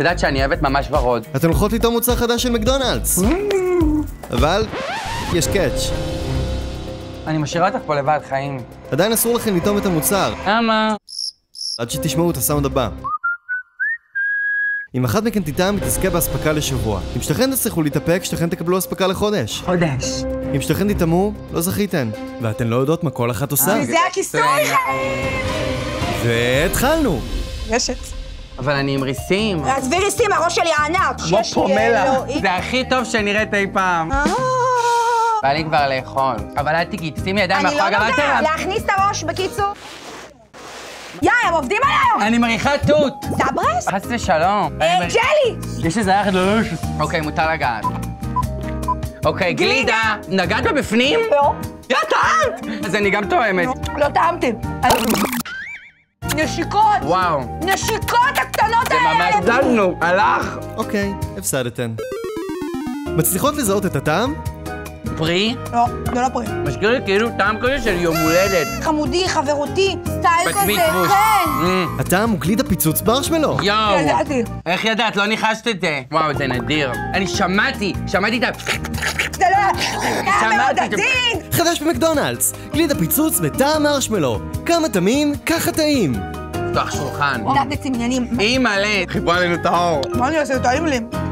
יודעת שאני אוהבת ממש ורוד. אתן הולכות לטעום מוצר חדש של מקדונלדס. אבל יש קאץ'. אני משאירה אותך פה לבד, חיים. עדיין אסור לכם לטעום את המוצר. למה? עד שתשמעו את הסאונד הבא. אם אחת מכן תטעם, היא תזכה בהספקה לשבוע. אם שתכן תצליחו להתאפק, שתכן תקבלו הספקה לחודש. חודש. אם שתכן תטעמו, לא זכיתן. ואתן לא יודעות מה כל אחת עושה. וזה הכיסוי! והתחלנו! רשת. אבל אני עם ריסים. עזבי ריסים, הראש שלי הענק. כמו פומלה. זה הכי טוב שנראית אי פעם. בא לי כבר לאכול. אבל אל תגידי, שימי ידיים מאחורי הגב, אני לא נוגעת, להכניס את הראש, בקיצור. הם עובדים עליי! אני מריחה תות! זה הברס? חס ושלום. ג'לי! יש איזה יחד ללוש. אוקיי, מותר לגעת. אוקיי, גלידה. נגעת בפנים? לא. טעמת! אז אני גם טועמת. לא טעמתי. נשיקות! וואו. נשיקות הקטנות זה האלה! ממש זלנו. הלך. אוקיי, הפסדתן. מצליחות לזהות את הטעם? פרי? לא, זה לא פרי. משגיר לי כאילו טעם כזה של יום הולדת. חמודי, חברותי, סטייל כזה, בצמיתבוש. כן. הטעם הוא גלידה פיצוץ מרשמלו. יואו. ידעתי. איך ידעת? לא ניחשת את זה. וואו, זה נדיר. אני שמעתי את ה... זה לא... שמעתי. מעודדים! חדש במקדונלדס, גלידה פיצוץ בטעם מרשמלו. כמה טעים, ככה טעים. פתוח שולחן. נתתי עניינים. אימא'לה. חיברה לנו את האור. מה אני אעשה? טעים לי.